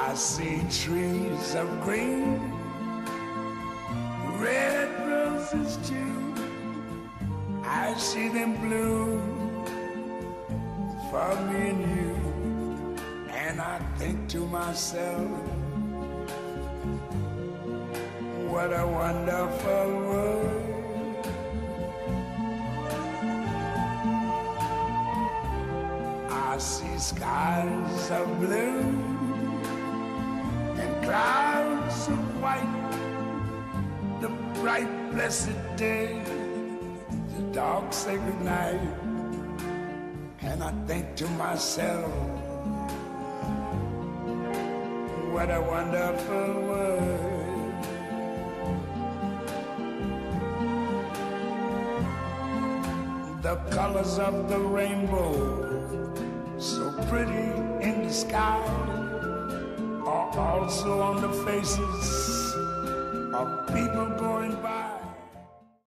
I see trees of green, red roses too. I see them bloom for me and you. And I think to myself, what a wonderful world. I see skies of blue and clouds of white, the bright blessed day, the dark sacred night. And I think to myself, what a wonderful world. The colors of the rainbow, so pretty in the sky, are also on the faces of people going